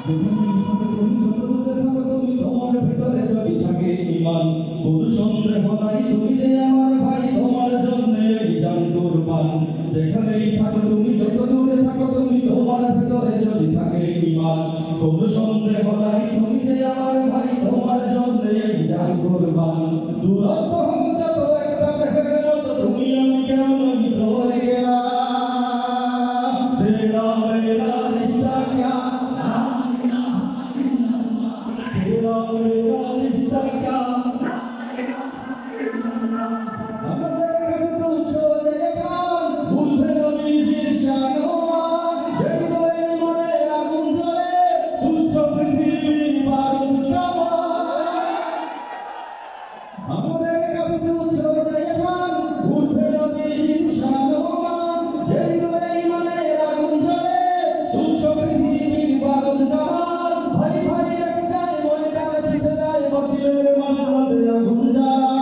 তোমার ভেতরে যদি থাকে ঈমান কোনো সন্দেহ নাই তুমি যে আমার ভাই তোমার জন্য জান কুরবান যেখানেই থাকো তুমি যত দূরে থাকো তুমি তোমার ভেতরে যদি থাকে ঈমান কোনো সন্দেহ নাই তুমি যে আমার ভাই তোমার জন্য জান কুরবান দূরত্ব হোক যত একটা দেহের মতো তুমি আমি কেউ নই তো হয়ে গেলাম তেরা মেরা রিশতা ক্যা तेरा मेरा रिश्ता क्या আমাদের কাছে তুচ্ছ যে প্রাণ ভুলবে নবীজির শানওয়ান যেগুলো এই মনে আগুন জ্বলে তুচ্ছ পৃথিবীর বারুদ কামান আমাদের কাছে তুচ্ছ যে প্রাণ ভুলবে নবীজির শানওয়ান যেগুলো এই মনে আগুন জ্বলে তুচ্ছ পৃথিবীর বারুদ কামান ভাই ভাই বাতিলের মাঝরাতে আগুন জ্বালা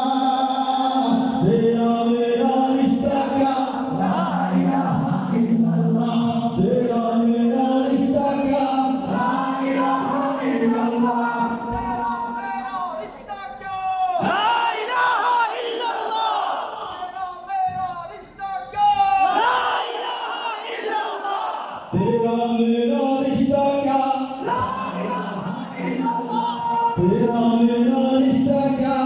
তেরা মেরা রিশতা ক্যা লা ইলাহা ইল্লাল্লাহ তেরা মেরা রিশতা ক্যা লা ইলাহা ইল্লাল্লাহ তেরা মেরা রিশতা ক্যা লা ইলাহা ইল্লাল্লাহ তেরা মেরা রিশতা ক্যা লা ইলাহা ইল্লাল্লাহ তেরা মেরা রিশতা ক্যা লা ইলাহা ইল্লাল্লাহ तेरा मेरा रिश्ता क्या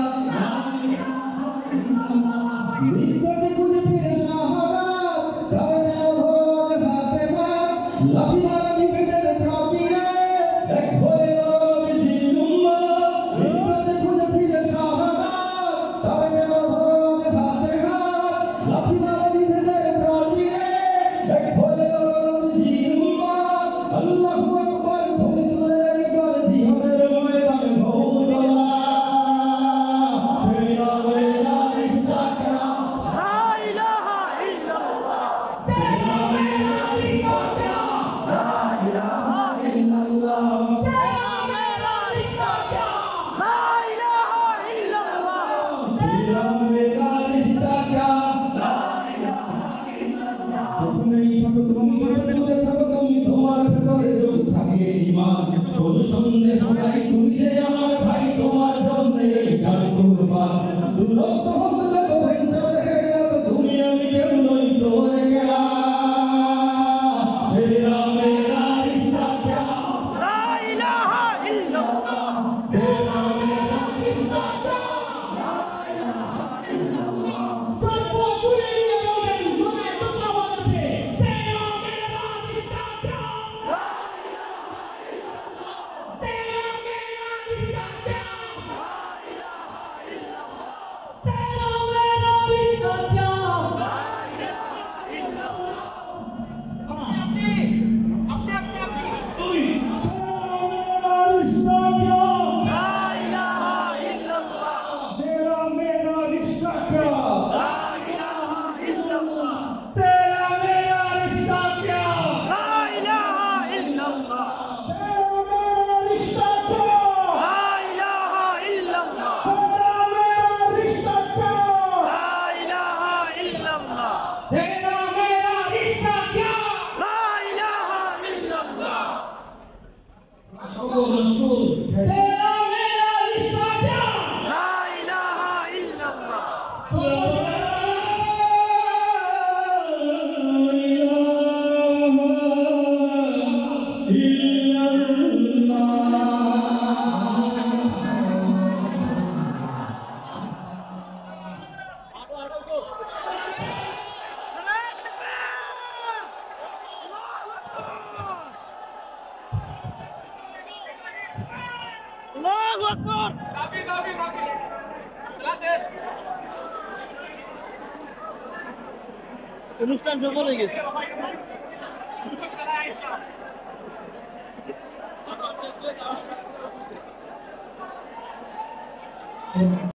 मृत्यु से कुछ फिर शहादत तब चलो भगवान हाथे पर लाठी मारा विपदर प्राचीरे एक भोले लोग जीनुम्मा मृत्यु से कुछ फिर शहादत तब चलो भगवान हाथे पर लाठी मारा विपदर प्राचीरे एक भोले लोग जीनुम्मा अल्लाहु अकबर भोले तुले इकबाल जिहादेर मैदान সন্দেহ নাই তুমি যে আমার ভাই তোমার জন্য জান কুরবান দূরত্ব হোক যত ঘন্টা দেখে গেল তুমি আমি কেউ নই তো হয়ে গেলাম তেরা মেরা রিশতা ক্যা লা ইলাহা ইল্লাল্লাহ তেরা মেরা রিশতা ক্যা লা ইলাহা ইল্লাল্লাহ সর্ব জুড়ে নিয়ে বলেন মনে কথা বলছে তেরা মেরা রিশতা ক্যা লা Allahu Akbar. Sabi. Gracias. অনুষ্ঠান সফল হয়ে গেছে।